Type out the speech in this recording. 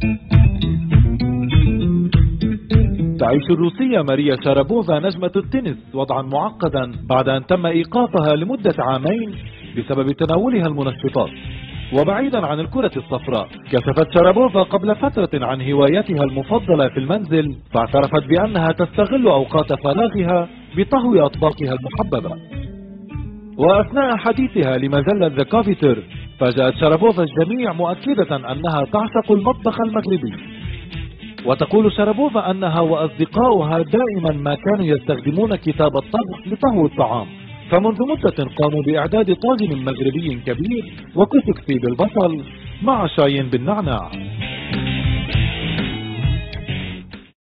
تعيش الروسية ماريا شارابوفا نجمة التنس وضعا معقدا بعد أن تم إيقافها لمدة عامين بسبب تناولها المنشطات. وبعيدا عن الكرة الصفراء، كشفت شارابوفا قبل فترة عن هوايتها المفضلة في المنزل، فاعترفت بأنها تستغل أوقات فراغها بطهو أطباقها المحببة. وأثناء حديثها لمجلة ذا كافيتر، فاجأت شارابوفا الجميع مؤكدة أنها تعشق المطبخ المغربي. وتقول شارابوفا أنها وأصدقاؤها دائما ما كانوا يستخدمون كتاب الطبخ لطهو الطعام، فمنذ مدة قاموا بإعداد طاجن مغربي كبير وكسكسي بالبصل مع شاي بالنعناع.